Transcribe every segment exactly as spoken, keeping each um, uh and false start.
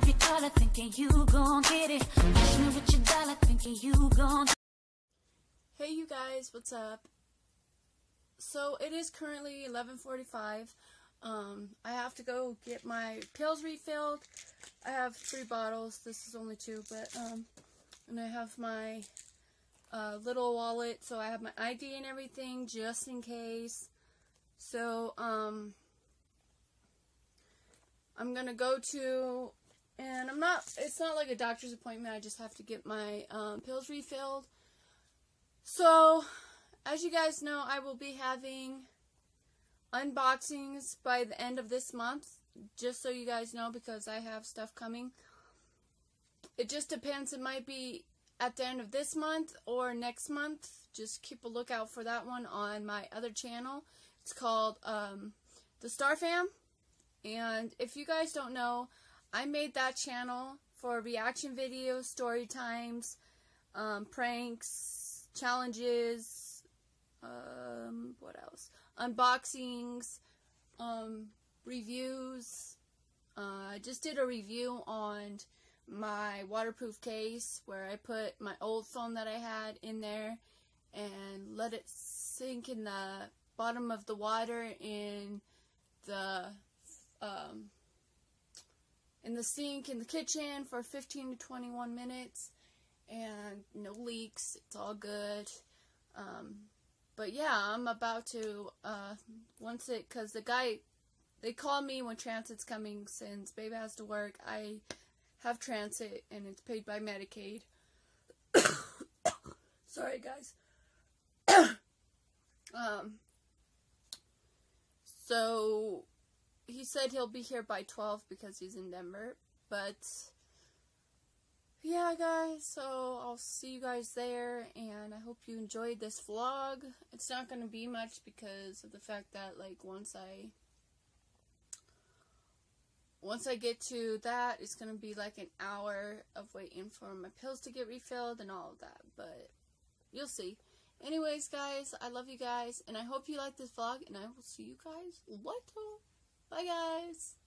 off your collar, thinking you gon' get it. Flash me with your dollar, thinking you gon' Hey you guys, what's up? So it is currently eleven forty-five. Um, I have to go get my pills refilled. I have three bottles. This is only two, but um, and I have my uh, little wallet, so I have my I D and everything just in case. So um, I'm gonna go to, and I'm not. It's not like a doctor's appointment. I just have to get my um, pills refilled. So, as you guys know, I will be having unboxings by the end of this month, just so you guys know, because I have stuff coming. It just depends. It might be at the end of this month or next month. Just keep a lookout for that one on my other channel. It's called um, The Star Fam. And if you guys don't know, I made that channel for reaction videos, story times, um, pranks, challenges, um, what else? Unboxings, um, reviews. Uh, I just did a review on my waterproof case where I put my old phone that I had in there and let it sink in the bottom of the water in the um, in the sink in the kitchen for fifteen to twenty-one minutes. And no leaks, it's all good. Um, but yeah, I'm about to, uh, once it, cause the guy, they call me when transit's coming since baby has to work. I have transit and it's paid by Medicaid. Sorry guys. um, so, he said he'll be here by twelve because he's in Denver, but yeah guys, so I'll see you guys there, and I hope you enjoyed this vlog. It's not going to be much because of the fact that, like, once I once I get to that, it's going to be like an hour of waiting for my pills to get refilled and all of that, but you'll see. Anyways guys, I love you guys, and I hope you like this vlog, and I will see you guys later. Bye guys.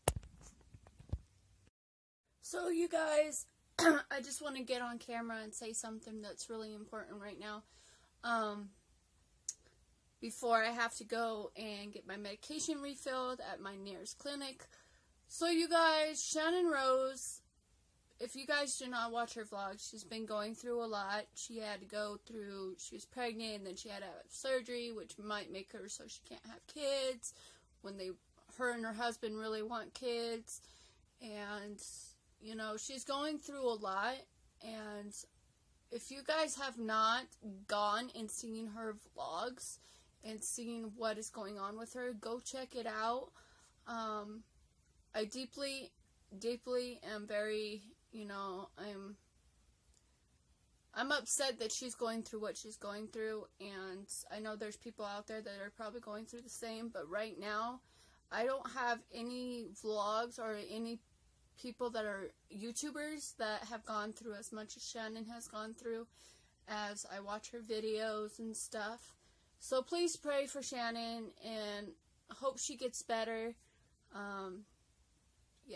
So you guys, I just want to get on camera and say something that's really important right now. Um, before I have to go and get my medication refilled at my nearest clinic. So you guys, Shannon Rose, if you guys do not watch her vlog, she's been going through a lot. She had to go through, she was pregnant, and then she had to have surgery, which might make her so she can't have kids when they, her and her husband really want kids. And you know, she's going through a lot, and if you guys have not gone and seen her vlogs and seen what is going on with her, go check it out. Um, I deeply, deeply am very, you know, I'm, I'm upset that she's going through what she's going through, and I know there's people out there that are probably going through the same, but right now, I don't have any vlogs or any people that are YouTubers that have gone through as much as Shannon has gone through, as I watch her videos and stuff. So please pray for Shannon and hope she gets better. Um, yeah.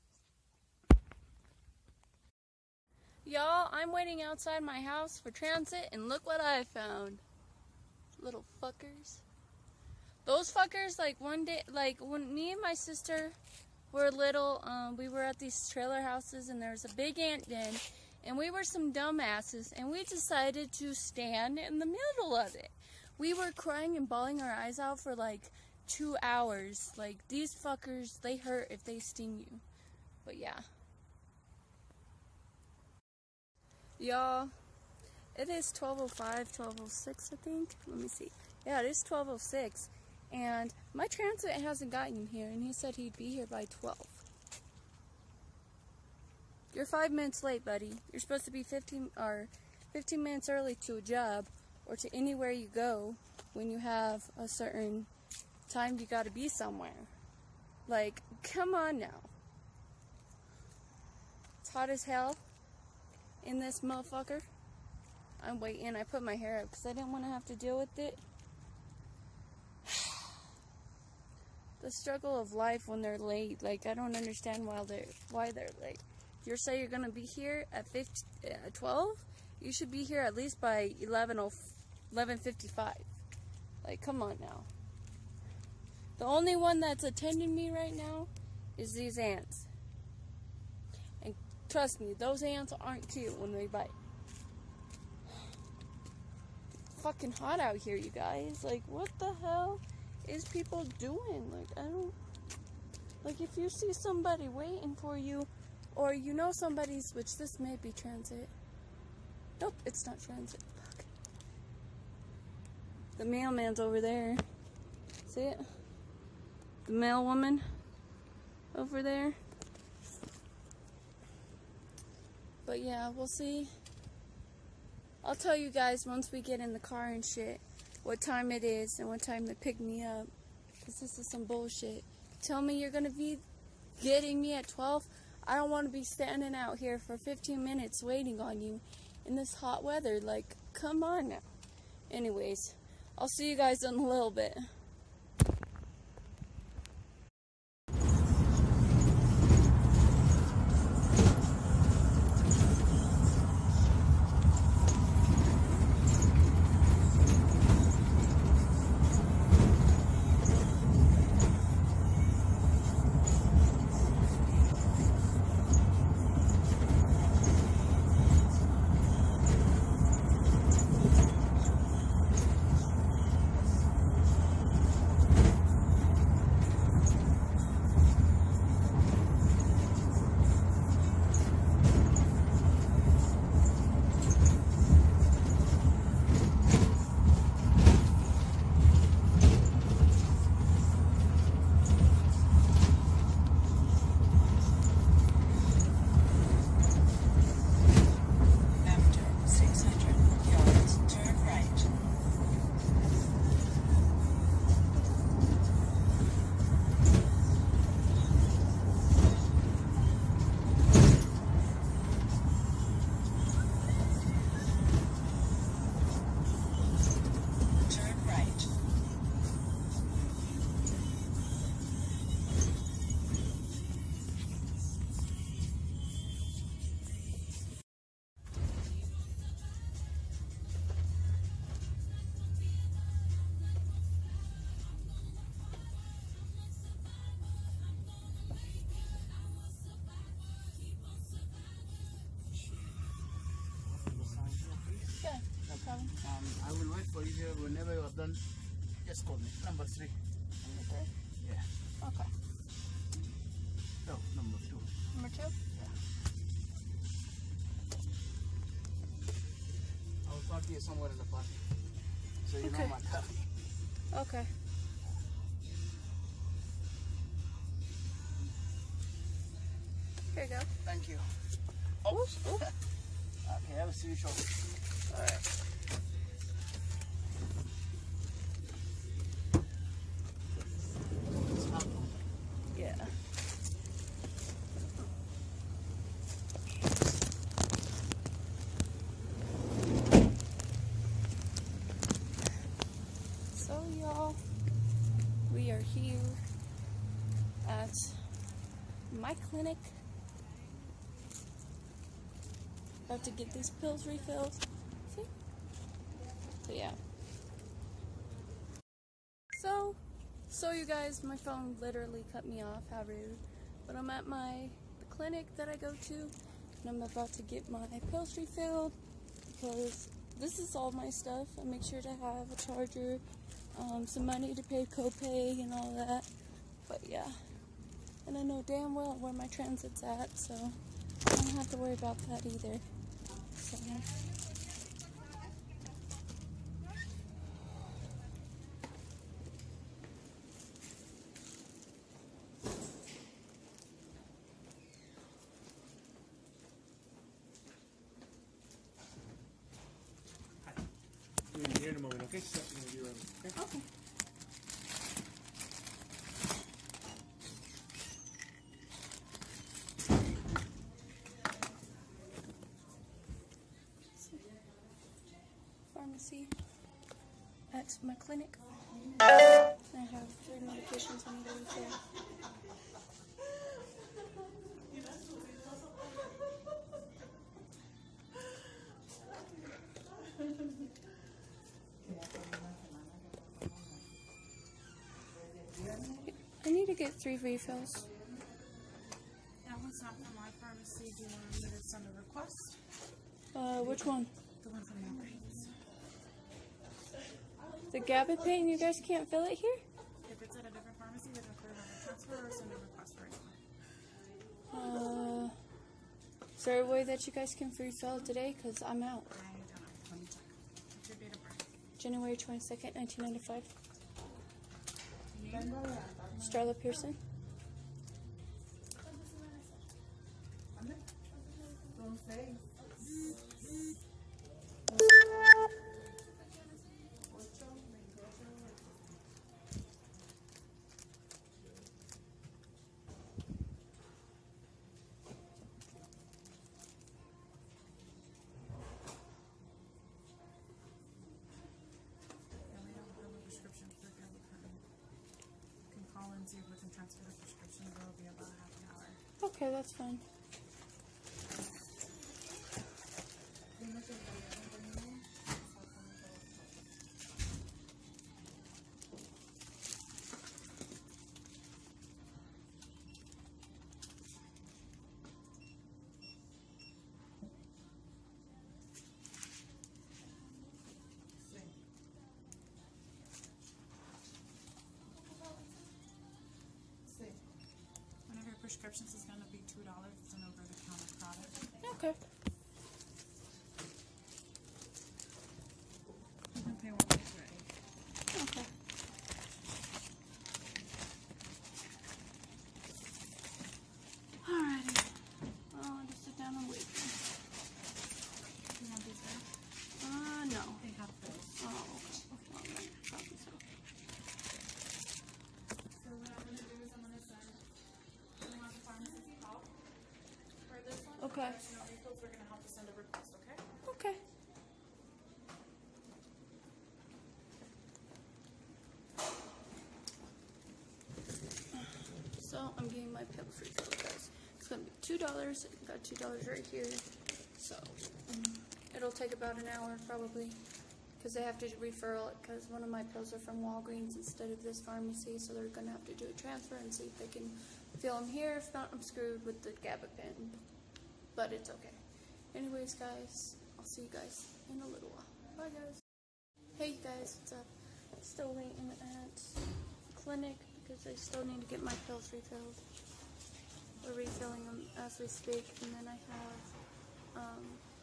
Y'all, I'm waiting outside my house for transit, and look what I found. Little fuckers. Those fuckers, like one day, like when me and my sister were little, um, we were at these trailer houses, and there was a big ant den, and we were some dumbasses, and we decided to stand in the middle of it. We were crying and bawling our eyes out for like two hours. Like, these fuckers, they hurt if they sting you. But yeah. Y'all, it is twelve oh five, twelve oh six, I think. Let me see. Yeah, it is twelve oh six. And my transit hasn't gotten here, and he said he'd be here by twelve. You're five minutes late, buddy. You're supposed to be fifteen or fifteen minutes early to a job or to anywhere you go when you have a certain time you gotta be somewhere. Like, come on now. It's hot as hell in this motherfucker. I'm waiting. I put my hair up because I didn't want to have to deal with it. the struggle of life when they're late. Like, I don't understand why they're why they're late. You say you're gonna be here at fifty, uh, twelve. You should be here at least by eleven fifty-five. Like, come on now. The only one that's attending me right now is these ants. And trust me, those ants aren't cute when they bite. It's fucking hot out here, you guys. Like, what the hell is people doing? Like, I don't... Like, if you see somebody waiting for you, or you know somebody's... Which this may be transit. Nope, it's not transit. Fuck. The mailman's over there. See it? The mail woman over there. But yeah, we'll see. I'll tell you guys once we get in the car and shit what time it is and what time they pick me up. Because this is some bullshit. Tell me you're going to be getting me at twelve. I don't want to be standing out here for fifteen minutes waiting on you in this hot weather. Like, come on now. Anyways, I'll see you guys in a little bit. Um, I will wait for you here. Whenever you are done, just call me. Number three. Number three? Yeah. Okay. No, number two. Number two? Yeah. I will park you somewhere in the party. So you Okay. know my car. Okay. Here you go. Thank you. Oops. Oops. Okay, I will see you shortly. Alright. Yeah. So y'all, we are here at my clinic. About to get these pills refilled. See? So yeah. So, so you guys, my phone literally cut me off. How rude. But I'm at my the clinic that I go to, and I'm about to get my pills refilled because this is all my stuff. I make sure to have a charger, um, some money to pay copay and all that. But yeah, and I know damn well where my transit's at, so I don't have to worry about that either. So. We'll be here in a moment, okay? So, we'll be ready, okay? Okay. Pharmacy at my clinic. I have three medications I need to refill. I need to get three refills. That one's not from my pharmacy. Do you want me to send a request? Uh, which one? The one from Walgreens. The gabapentin, you guys can't fill it here? If it's at a different pharmacy, they can put it on a transfer or send a request right now. Uh, is there a way that you guys can refill it today? Because I'm out. I don't know. Let me check. What's your date of birth? January twenty-second, nineteen ninety-five. Starla Pearson. Yeah, we don't have a prescription for gabapentin. You can call and see if we can transfer the prescription. It'll be about half an hour. Okay, that's fine. One of your prescriptions is going to be two dollars. It's an over-the-counter product. Okay. You can pay when it's ready. Okay. Alrighty. Oh, I'll just sit down and wait. You want these back? Uh, no. They have those. Oh, okay. Well, then, probably so. So what I'm going to do is I'm going to send, I'm going to have the pharmacy help for this one. Okay. You know, refills, we're going to have to send a request, okay? Okay. So I'm getting my pills refilled, guys. It's gonna be two dollars. Got two dollars right here. So um, it'll take about an hour probably, because they have to refill it. Because one of my pills are from Walgreens instead of this pharmacy, so they're gonna have to do a transfer and see if they can fill them here. If not, I'm screwed with the gabapentin. But it's okay. Anyways, guys, I'll see you guys in a little while. Bye, guys. Hey, guys, what's up? Still waiting at the clinic because I still need to get my pills refilled. We're refilling them as we speak, and then I have um,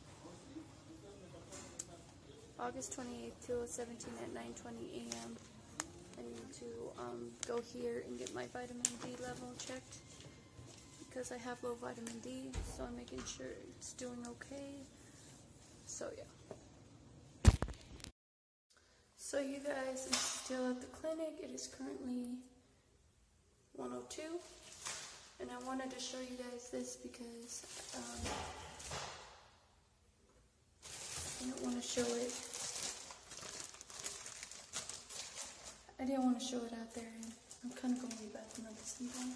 August twenty-eighth, two thousand seventeen at nine twenty a m I need to um, go here and get my vitamin D level checked because I have low vitamin D, so I'm making sure it's doing okay. So yeah. So you guys, I'm still at the clinic. It is currently one oh two, and I wanted to show you guys this because um, I didn't want to show it. I didn't want to show it out there, and I'm kind of going to be back in the same time.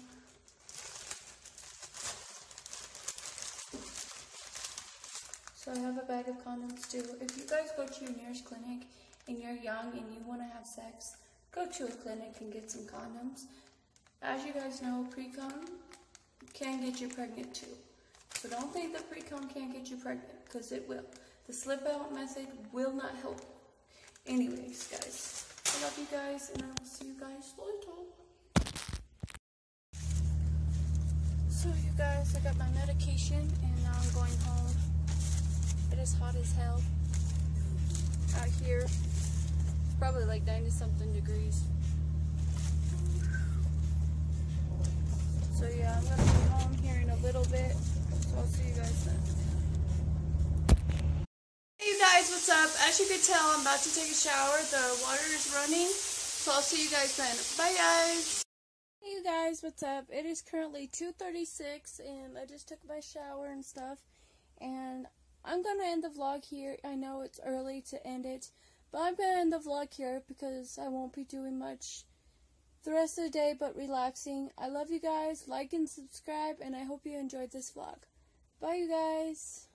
So I have a bag of condoms too. If you guys go to your nearest clinic and you're young and you want to have sex, go to a clinic and get some condoms. As you guys know, pre-cum can get you pregnant too. So don't think that pre-cum can't get you pregnant, because it will. The slip out method will not help you. Anyways, guys, I love you guys, and I will see you guys later. So you guys, I got my medication, and now I'm going home. It is hot as hell out here. It's probably like ninety something degrees. So yeah, I'm gonna be home here in a little bit. So I'll see you guys then. Hey you guys, what's up? As you can tell, I'm about to take a shower. The water is running. So I'll see you guys then. Bye guys. Hey you guys, what's up? It is currently two thirty-six and I just took my shower and stuff. And I'm gonna end the vlog here. I know it's early to end it, but I'm gonna end the vlog here because I won't be doing much the rest of the day, but relaxing. I love you guys. Like and subscribe, and I hope you enjoyed this vlog. Bye, you guys.